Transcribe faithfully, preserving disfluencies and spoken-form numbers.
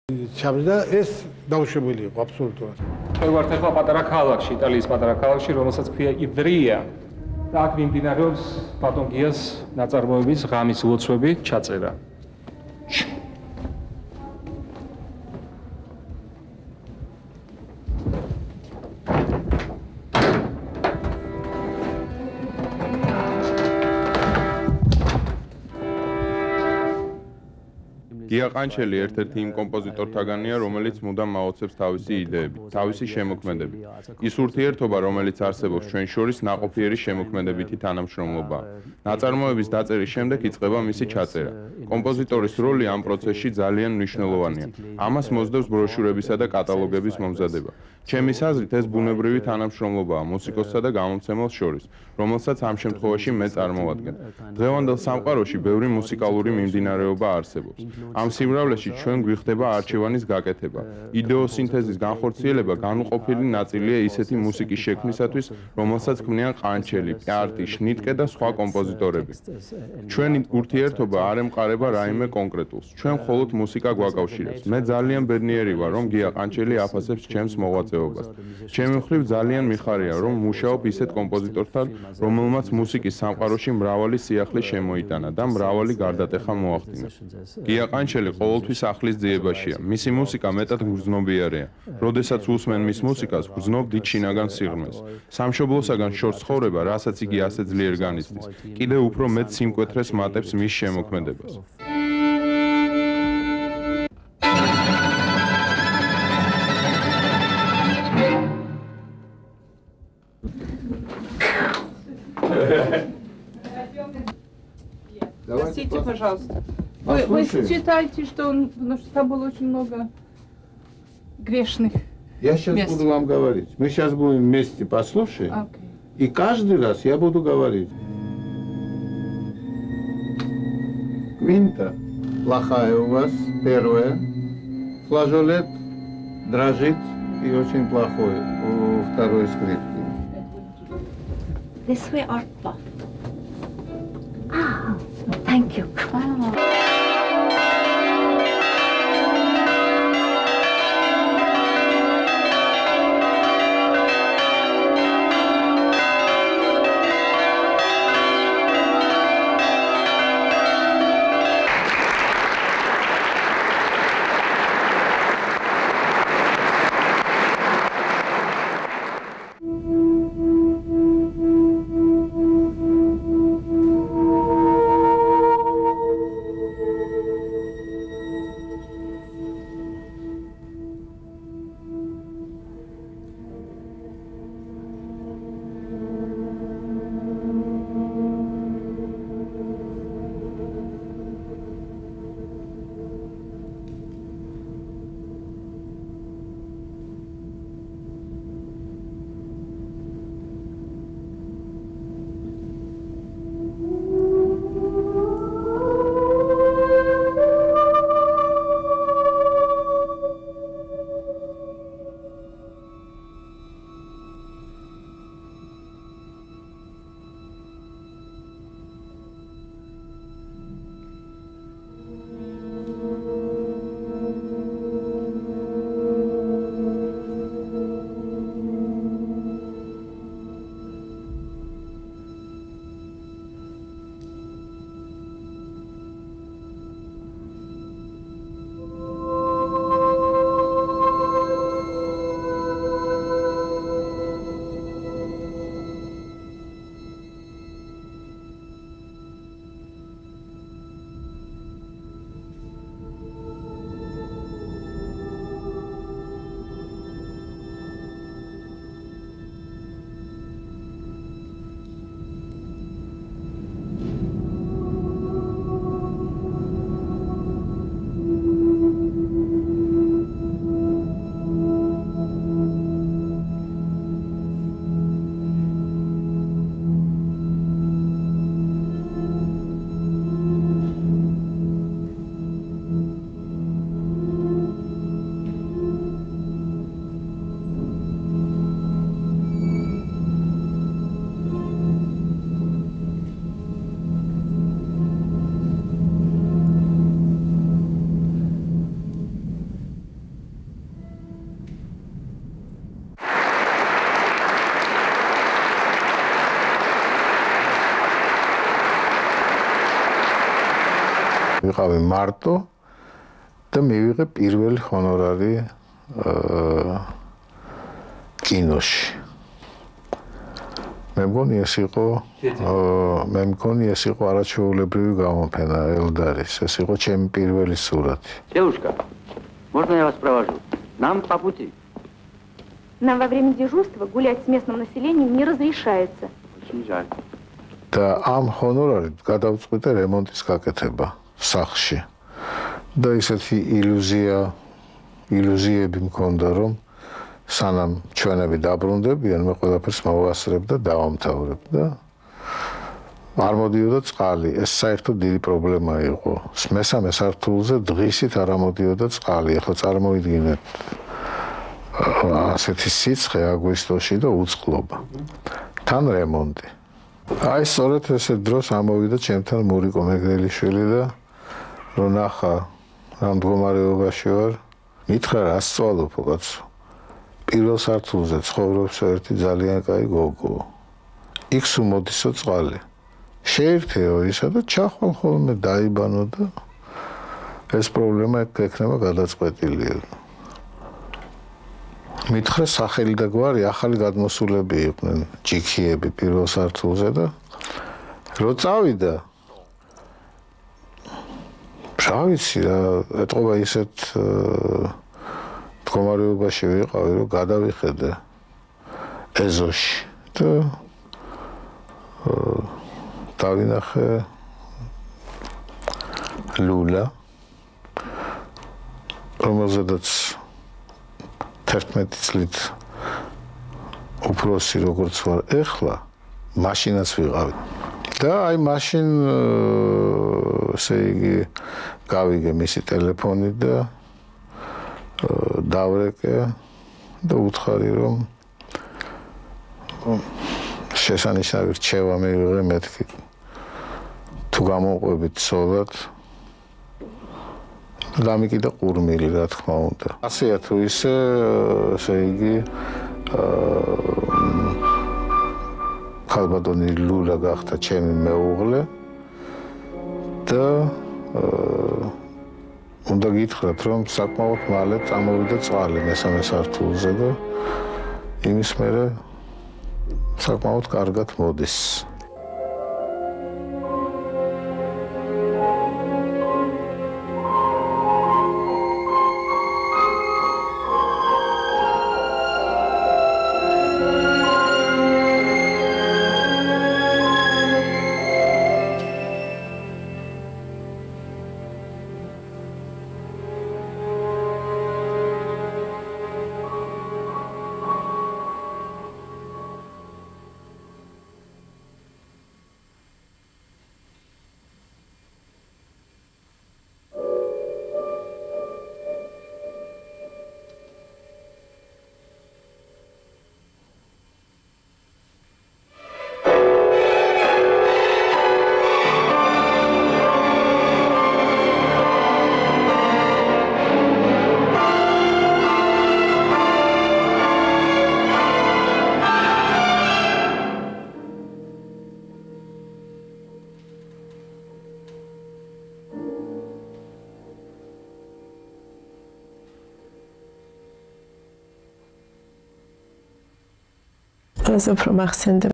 ჩამდა ეს დაუშვებელი იყო აბსოლუტურად. ჩვენ ვართ ახლა პატარა ქალაქში, იტალიის პატარა ქალაქში, რომელსაც ქვია იდრია. და აქ მიმდინარეობს ბატონ გიას ნაწარმოების ღამის ლოცვები ჩაწერა. გია ყანჩელი ერთ-ერთი იმ კომპოზიტორთაგანია, რომელიც მუდამ მაოცებს თავისი იდეებით, თავისი შემოქმედებით. ის ურთიერთობა, რომელიც არსებობს ჩვენ შორის, ნაყოფიერი შემოქმედებითი თანამშრომლობაა. ნაწარმოების დაწერის შემდეგ იწყება მისი ჩაწერა. კომპოზიტორის როლი ამ პროცესში ძალიან მნიშვნელოვანია. ამას მოსდევს ბროშურებისა და კატალოგების მომზადება. ჩემის აზრით, ეს ბუნებრივი თანამშრომლობაა მუსიკოსსა და გამომცემელს შორის, რომელსაც ამ შემთხვევაში მე წარმოვადგენ. დღევანდელ სამყაროში ბევრი მუსიკალური მიმდინარეობა არსებობს. ამ სიმრავლეში ჩვენ გვიხდება არჩევანის გაკეთება. იდეოსინთეზის განხორციელება განუყოფელი ნაწილია ისეთი მუსიკის შექმნისათვის, რომელსაც ქმნიან ყანჩელი, პიარტი, შნიტკე და სხვა კომპოზიტორები. ჩვენი ურთიერთობა არ ემყარება რაიმე კონკრეტულს. ჩვენ მხოლოდ მუსიკა გვაკავშირებს. მე ძალიან ბედნიერი ვარ, რომ გია ყანჩელი აფასებს ჩემს მოღვაწეობას. ჩემი მხრივ ძალიან მიხარია, რომ მუშაობ ისეთ კომპოზიტორთან, რომელმაც მუსიკის სამყაროში მრავალი სიახლე შემოიტანა და მრავალი გარდატეხა მოახდინა. გია ყანჩელი ყოველთვის ახლის ძიებაშია. მისი მუსიკა მეტად გრძნობიარეა. როდესაც უსმენ მის მუსიკას, გრძნობ დიდ შინაგან სიღრმეს. სამშობლოსაგან შორს ცხოვრება, რასაც იგი ასე ძლიერ განიცდის, კიდევ უფრო მეტ სიმკვეთრეს მატებს მის შემოქმედებას. Простите, пожалуйста. Вы, вы считаете, что он, потому что там было очень много грешных? Я сейчас мест. буду вам говорить. Мы сейчас будем вместе послушаем. Okay. И каждый раз я буду говорить. Квинта плохая у вас, первая. Флажолет дрожит и очень плохой у второй скрипки. This way or both? Ah, thank you. Oh. ვიყავი მარტო და მივიღე პირველი ჰონორარი კინოში. მე მგონი ეს იყო მე მგონი ეს იყო არაჩვეულებრივი გამოფენა ელდარის. ეს იყო ჩემი პირველი სურათი. Девушка, можно я вас провожу? Нам по пути. Нам во время дежурства гулять с местным населением не разрешается. Очень жаль. და ამ ჰონორარით გადავწყვიტე რემონტის გაკეთება სახლში. და ისეთი ილუზია ილუზიები მქონდა რომ სანამ ჩვენები დაბრუნდებიან მე ყველაფერს მოვასწრებ და დავამთავრებ და არ მოდიოდა წყალი. ეს საერთოდ დიდი პრობლემა იყო. მესამე სართულზე დღისით არ ამოდიოდა წყალი. ახლა წარმოიდგინეთ ასეთი სიცხე აგვისტოში და უწყლობა. თან რემონტი. აი სწორედ ესე დროს ამოვიდა ჩემთან მურიკო მეგრელიშვილი და რომ ნახა რა მდგომარეობაში ვარ. მითხრა რა სწავლობო კაცო. პირველ სართულზე ცხოვრობს ერთი ძალიან კაი გოგო. იქ სულ მოდისო წყალი. შეერთეო ისა და ჩახვალ ხოლმე დაიბანო და ეს პრობლემა ექნება გადაწყვეტილია. მითხრა სახელი და გვარი ახალი გადმოსულები იყვნენ ჯიქიები პირველ სართულზე და რო წავიდა რა ვიცი რა ეთყობა ისეთ მდგომარეობაში ვიყავი რომ გადავიხედე ეზოში და დავინახე ლულა რომელზედაც თერთმეტი წლით უფროსი როგორც ვარ ეხლა მაშინაც ვიყავი და აი მაშინ ესე იგი გავიგე მისი ტელეფონი და დავრეკე და უთხარი რომ შესანიშნავი რჩევა მივიღე მეთქი თუ გამოყვებით ცოლად დამიკიდა ყურმილი რა თქმა უნდა. ასეა თუ ისე ესე იგი ხალბატონი ლულა გახდა ჩემი მეუღლე და უნდა გითხრათ რომ საკმაოდ მალე წამოვიდა წყალი მესამე სართულზე და იმის მერე საკმაოდ კარგად მოდის. Az უფრო მახსენდება